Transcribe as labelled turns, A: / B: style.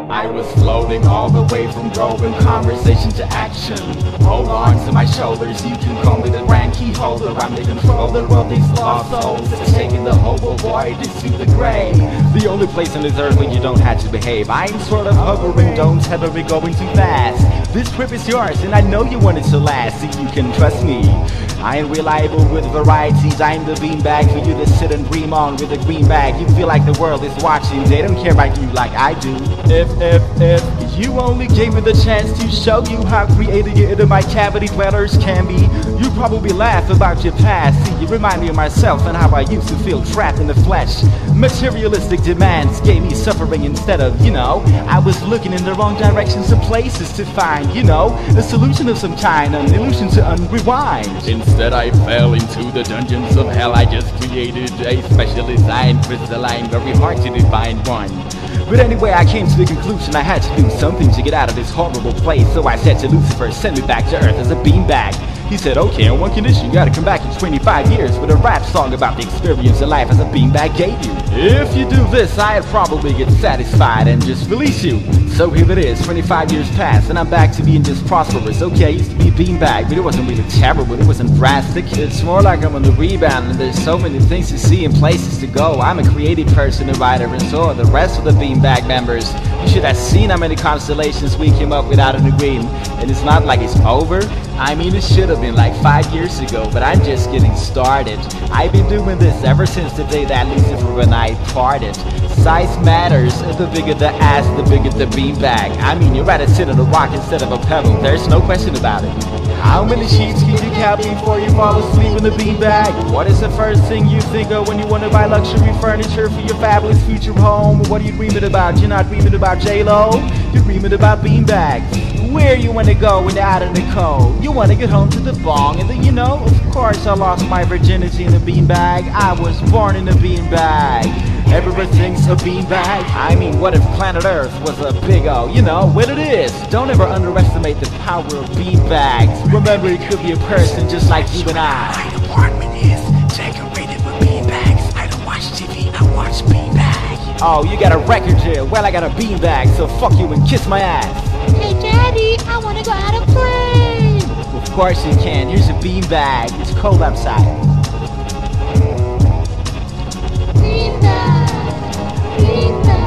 A: I was floating all the way from growing conversation to action. Hold on to my shoulders, you can call me the grand key holder. I'm the controller of these lost souls, taking the hobo boy to the grave. The only place on this earth where you don't have to behave. I'm sort of hovering, don't ever be going too fast. This trip is yours, and I know you want it to last, so you can trust me. I am reliable with varieties. I'm the beanbag for you to sit and dream on with a green bag. You feel like the world is watching, they don't care about you like I do. If you only gave me the chance to show you how creative your inner my cavity dwellers can be, you'd probably laugh about your past. See, you remind me of myself and how I used to feel trapped in the flesh. Materialistic demands gave me suffering instead of, I was looking in the wrong directions and places to find, a solution of some kind, an illusion to unrewind. Instead I fell into the dungeons of hell. I just created a special design, crystalline, very hard to define one. But anyway, I came to the conclusion I had to do something to get out of this horrible place. So I said to Lucifer, send me back to Earth as a beanbag. He said, okay, on one condition, you gotta come back in 25 years with a rap song about the experience of life as a beanbag gave you. If you do this, I'd probably get satisfied and just release you. So here it is, 25 years passed, and I'm back to being just prosperous. Okay, I used to be a beanbag, but it wasn't really terrible, it wasn't drastic. It's more like I'm on the rebound, and there's so many things to see and places to go. I'm a creative person, a writer, and so are the rest of the beanbag members. You should have seen how many constellations we came up with out of the green. And it's not like it's over. I mean, it should have been like 5 years ago, but I'm just getting started. I've been doing this ever since the day that Lucifer and I parted. Size matters, the bigger the ass, the bigger the beanbag. I mean, you'd rather sit on a rock instead of a pebble, there's no question about it. How many sheets can you count before you fall asleep in the beanbag? What is the first thing you think of when you want to buy luxury furniture for your fabulous future home? What are you dreaming about? You're not dreaming about J-Lo, you're dreaming about beanbags. Where you wanna go when you're out in the cold? You wanna get home to the bong, and then of course I lost my virginity in a beanbag. I was born in a beanbag. Everything's a beanbag. I mean, what if planet Earth was a big O? Well it is. Don't ever underestimate the power of beanbags. Remember, it could be a person just like you and I.
B: My apartment is decorated with beanbags. I don't watch TV, I watch beanbags.
A: Oh, you got a record here? Well, I got a beanbag, so fuck you and kiss my ass.
C: Hey Daddy, I wanna go out and play.
A: Of course you can. Here's a beanbag. It's cold outside.
C: Beanbag, beanbag.